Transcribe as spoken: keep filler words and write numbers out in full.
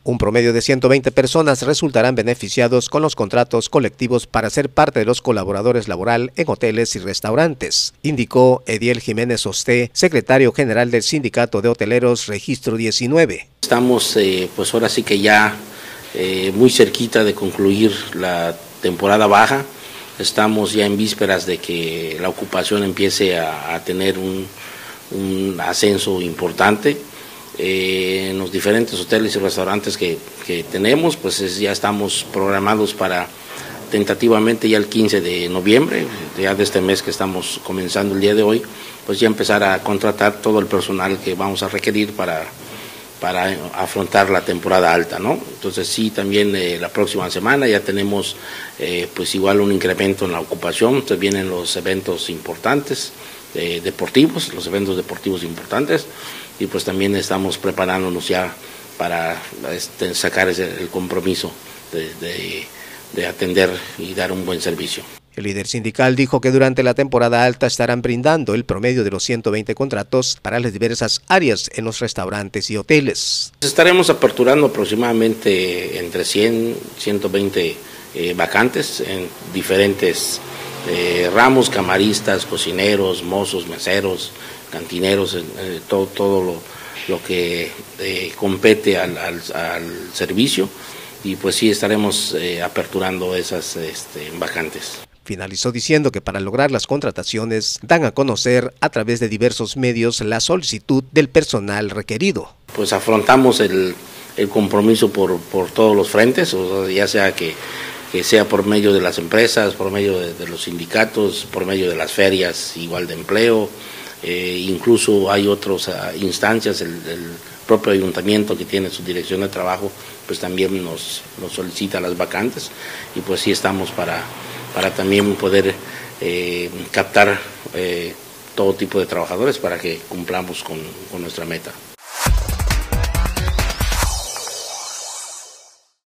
Un promedio de ciento veinte personas resultarán beneficiados con los contratos colectivos para ser parte de los colaboradores laboral en hoteles y restaurantes, indicó Ediel Jiménez Osté, secretario general del Sindicato de Hoteleros Registro diecinueve. Estamos eh, pues ahora sí que ya eh, muy cerquita de concluir la temporada baja. Estamos ya en vísperas de que la ocupación empiece a, a tener un, un ascenso importante. Eh, en los diferentes hoteles y restaurantes que, que tenemos, pues es, ya estamos programados para tentativamente ya el quince de noviembre, ya de este mes que estamos comenzando el día de hoy, pues ya empezar a contratar todo el personal que vamos a requerir para, para afrontar la temporada alta, ¿no? Entonces sí, también eh, la próxima semana ya tenemos eh, pues igual un incremento en la ocupación. Entonces vienen los eventos importantes, eh, deportivos, los eventos deportivos importantes, y pues también estamos preparándonos ya para este, sacar ese, el compromiso de, de, de atender y dar un buen servicio. El líder sindical dijo que durante la temporada alta estarán brindando el promedio de los ciento veinte contratos para las diversas áreas en los restaurantes y hoteles. Estaremos aperturando aproximadamente entre cien, ciento veinte eh, vacantes en diferentes eh, ramos: camaristas, cocineros, mozos, meseros, cantineros, eh, todo, todo lo, lo que eh, compete al, al, al servicio, y pues sí estaremos eh, aperturando esas este, vacantes. Finalizó diciendo que para lograr las contrataciones dan a conocer a través de diversos medios la solicitud del personal requerido. Pues afrontamos el, el compromiso por, por todos los frentes, o sea, ya sea que, que sea por medio de las empresas, por medio de, de los sindicatos, por medio de las ferias igual de empleo. Eh, incluso hay otras uh, instancias, el, el propio ayuntamiento que tiene su dirección de trabajo, pues también nos, nos solicita las vacantes, y pues sí estamos para, para también poder eh, captar eh, todo tipo de trabajadores para que cumplamos con, con nuestra meta.